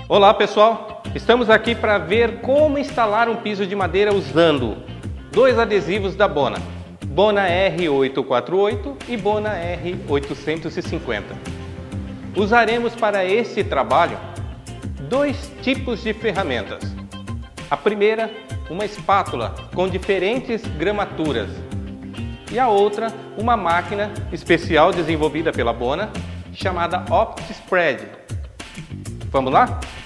Olá pessoal, estamos aqui para ver como instalar um piso de madeira usando dois adesivos da Bona, Bona R848 e Bona R850. Usaremos para este trabalho dois tipos de ferramentas. A primeira, uma espátula com diferentes gramaturas e a outra, uma máquina especial desenvolvida pela Bona chamada OptiSpread. Vamos lá?